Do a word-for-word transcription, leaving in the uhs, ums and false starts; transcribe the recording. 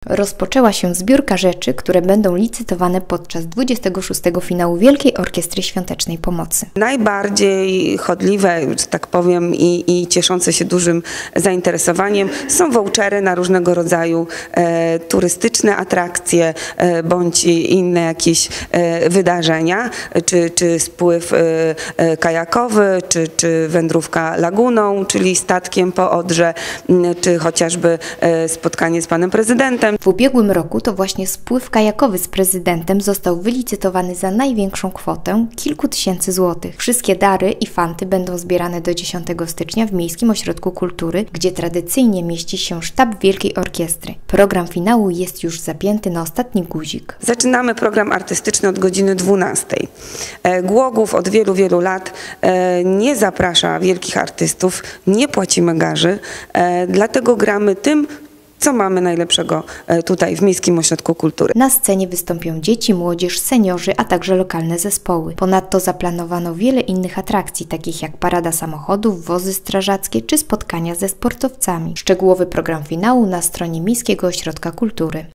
Rozpoczęła się zbiórka rzeczy, które będą licytowane podczas dwudziestego szóstego finału Wielkiej Orkiestry Świątecznej Pomocy. Najbardziej chodliwe, że tak powiem, i, i cieszące się dużym zainteresowaniem są vouchery na różnego rodzaju e, turystyczne atrakcje e, bądź inne jakieś e, wydarzenia, czy, czy spływ e, e, kajakowy, czy, czy wędrówka laguną, czyli statkiem po Odrze, czy chociażby e, spotkanie z panem prezydentem. W ubiegłym roku to właśnie spływ kajakowy z prezydentem został wylicytowany za największą kwotę kilku tysięcy złotych. Wszystkie dary i fanty będą zbierane do dziesiątego stycznia w Miejskim Ośrodku Kultury, gdzie tradycyjnie mieści się sztab Wielkiej Orkiestry. Program finału jest już zapięty na ostatni guzik. Zaczynamy program artystyczny od godziny dwunastej. Głogów od wielu, wielu lat nie zaprasza wielkich artystów, nie płacimy garzy, dlatego gramy tym, co mamy najlepszego tutaj w Miejskim Ośrodku Kultury. Na scenie wystąpią dzieci, młodzież, seniorzy, a także lokalne zespoły. Ponadto zaplanowano wiele innych atrakcji, takich jak parada samochodów, wozy strażackie czy spotkania ze sportowcami. Szczegółowy program finału na stronie Miejskiego Ośrodka Kultury.